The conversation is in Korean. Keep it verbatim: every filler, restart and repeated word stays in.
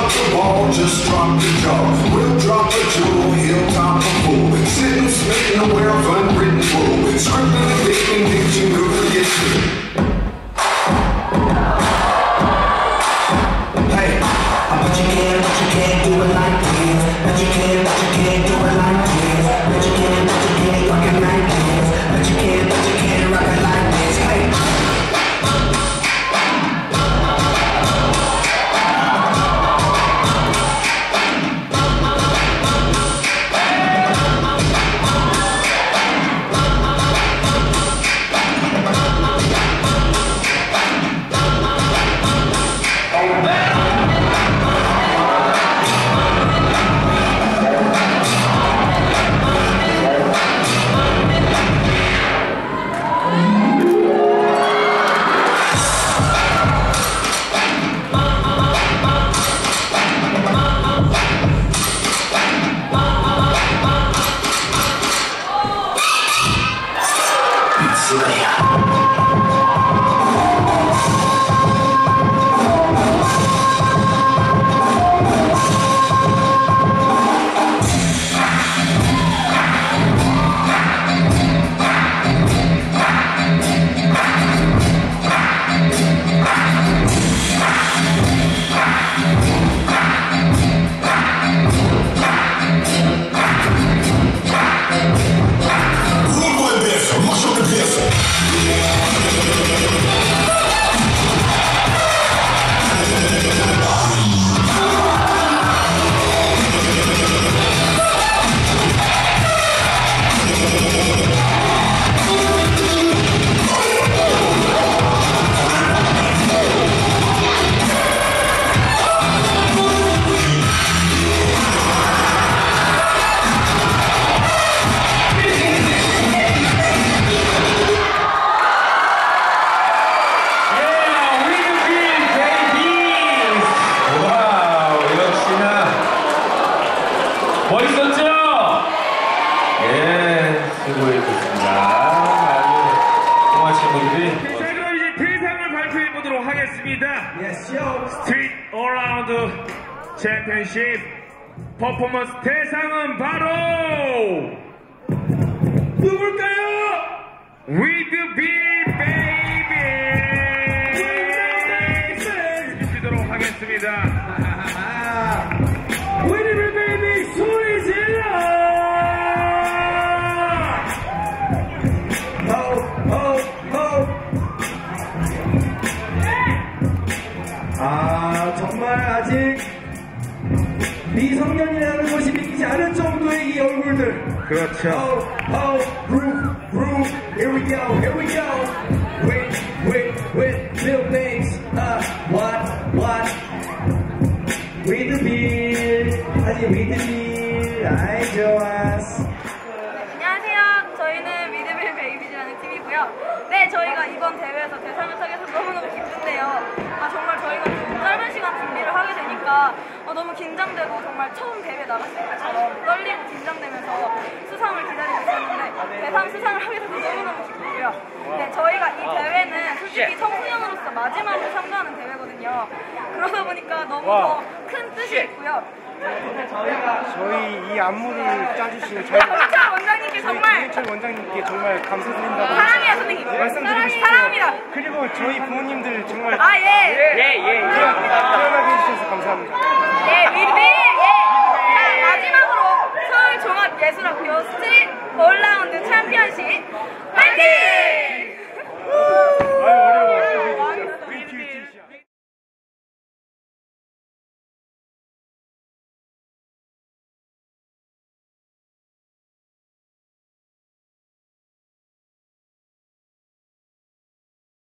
drop the ball, just drop the jaw. We'll drop the jewel, he'll top the fool. Sitting, smitten, aware of unwritten rule. Scribbling and digging, diction, good for your shit. Hey, but you can't, but you can't do it like this. But you can't, but you can't do it like this. But you can't, but you can't rock it like this. But you can't, but you can't rock it like this. Hey. 챔피온십 퍼포먼스 대상은 바로 누굴까요? 위드빌베이비즈 드리도록 하겠습니다. 위드빌베이비 소리 질러! 호, 호, 호. 아, 정말 아직 미성년이라는 것이 믿기지 않은 정도의 이 얼굴들. 그렇죠. Oh, oh, groove, groove, here we go, here we go. Wait, wait, wait, little things. Uh, what, what? 위드빌, 아니 위드빌, 아이 좋았어. 안녕하세요. 저희는 위드빌베이비즈라는 팀이고요. 네, 저희가 이번 대회에서 대상을 타게 돼서 너무너무 기쁜데요. 아, 정말 저희가 좀 짧은 시간 준비를 하게 되니까 어, 너무 긴장되고 정말 처음 대회 나갔을 때처럼 떨리고 긴장되면서 수상을 기다리고 있었는데 대상 수상을 하게 돼서 너무너무 기쁘고요. 네, 저희가 이 대회는 솔직히 청소년으로서 마지막으로 참가하는 대회거든요. 그러다 보니까 너무 더 큰 뜻이 있고요. 저희 이 안무를 짜주신 저희 김민철 원장님께 정말 김민철 원장님께 정말 감사드린다고 사랑해요 선생님. 말씀드리고 싶어요. 사랑합니다. 그리고 저희 부모님들 정말 아 예. 예예 태어나게 해주셔서 감사합니다. 예 위드빌 예. 자 마지막으로 서울종합예술학교 스트릿 놀라운게 챔피온십 화이팅!